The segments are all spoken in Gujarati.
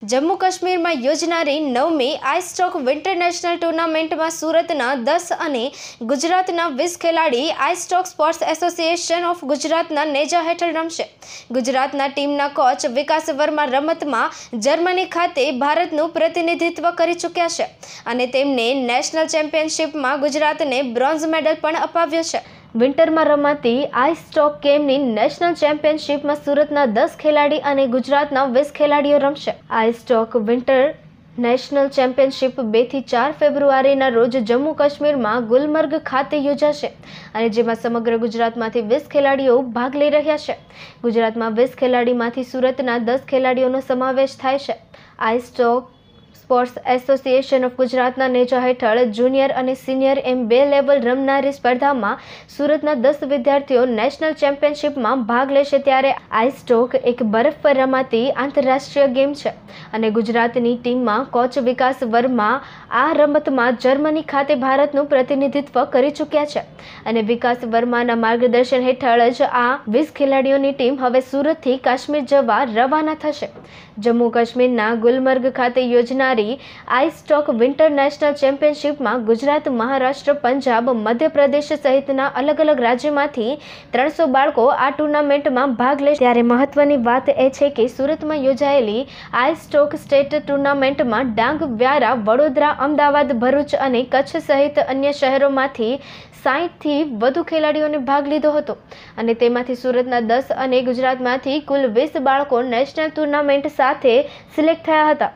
जम्मू काश्मीर में योजनारी 9મી ice stock winter national tournament में सूरतना 10 અને ગુજરાતના 20 ખેલાડી ice stock sports association of ગુજરાતના નેજા હેઠળ રમશે। ગુજરાતના ટીમના કોચ વિકાસ વર્મા રમતમાં જર્મની ખાતે ભારતનું પ્રતિનિધિત્વ કરી ચૂક્યા છે અને તેમને નેશનલ ચેમ્પિયનશિપમાં ગુજરાતને બ્રોન્ઝ મેડલ પણ અપાવ્યો છે। વિન્ટરમાં રમાતી આઇસ સ્ટોક ગેમની નેશનલ ચેમ્પિયનશિપમાં સુરતના 10 ખેલાડી અને ગુજરાતના 20 ખેલાડીઓ રમશે। Ice stock winter national championship 2 થી 4 ફેબ્રુઆરીના રોજ જમ્મુ કાશ્મીરમાં ગુલમર્ગ ખાતે યોજાશે અને જેમાં સમગ્ર ગુજરાતમાંથી 20 ખેલાડીઓ ભાગ લઈ રહ્યા છે। ગુજરાતમાં 20 ખેલાડીમાંથી સુરતના 10 ખેલાડીઓનો સમાવેશ થાય છે। Ice stock sports association of ગુજરાતના નેજા હેઠળ જુનિયર અને સિનિયર એમ 2 લેવલ રમનારી સ્પર્ધામાં સુરતના 10 વિદ્યાર્થીઓ નેશનલ ચેમ્પિયનશિપમાં ભાગ લેશે। ત્યારે આઇસ સ્ટોક એક બરફ પર રમાતી આંતરરાષ્ટ્રીય ગેમ છે અને ગુજરાતની ટીમમાં કોચ વિકાસ વર્મા આ રમતમાં જર્મની ખાતે ભારતનું પ્રતિનિધિત્વ કરી ચૂક્યા છે અને વિકાસ વર્માના માર્ગદર્શન હેઠળ જ આ 20 ખેલાડીઓની ટીમ હવે સુરતથી કાશ્મીર જવા રવાના થશે। જમ્મુ કાશ્મીરના ગુલમર્ગ ખાતે યોજનારી આઇસ સ્ટોક વિન્ટર નેશનલ ચેમ્પિયનશિપમાં ગુજરાત, મહારાષ્ટ્ર, પંજાબ, મધ્યપ્રદેશ સહિતના અલગ અલગ રાજ્યમાંથી 300 બાળકો આ ટુર્નામેન્ટમાં ભાગ લેશે। ત્યારે મહત્વની વાત એ છે કે સુરતમાં યોજાયેલી આઇસ સ્ટોક સ્ટેટ ટુર્નામેન્ટમાં ડાંગ, વ્યારા, વડોદરા, અમદાવાદ, ભરૂચ અને કચ્છ સહિત અન્ય શહેરોમાંથી 60થી વધુ ખેલાડીઓને ભાગ લીધો હતો અને તેમાંથી સુરતના 10 અને ગુજરાતમાંથી કુલ 20 બાળકો નેશનલ ટુર્નામેન્ટ સાથે સિલેક્ટ થયા હતા।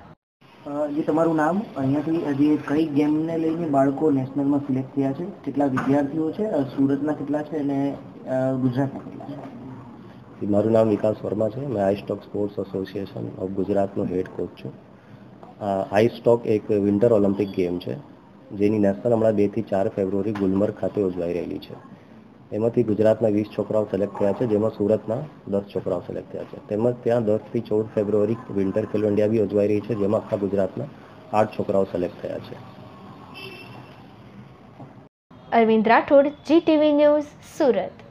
જે તમારું નામ, અહીંયાથી જે કઈ ગેમને લઈને બાળકો નેશનલમાં સિલેક્ટ થયા છે, કેટલા વિદ્યાર્થીઓ છે, સુરતના કેટલા છે અને ગુજરાતના કેટલા છે? મારું નામ વિકાસ વર્મા છે। मैं ice stock sports association of गुजरातનો હેડ કોચ છું। આઇસ સ્ટોક એક વિન્ટર ઓલિમ્પિક ગેમ છે જેની નેશનલ હમણાં 2 થી 4 ફેબ્રુઆરી ગુલમર્ગ ખાતે ઉજવાઈ રહેલી છે। એમાંથી ગુજરાતના 20 છોકરાઓ સિલેક્ટ થયા છે, જેમાં સુરતના 10 છોકરાઓ સિલેક્ટ થયા છે। તેમજ ત્યાં 10 થી 14 ફેબ્રુઆરી વિન્ટર ખેલો ઇન્ડિયા બી ઉજવાઈ રહી છે, જેમાં આખા ગુજરાતના 8 છોકરાઓ સિલેક્ટ થયા છે। Arvind Rathod, GTV news, Surat.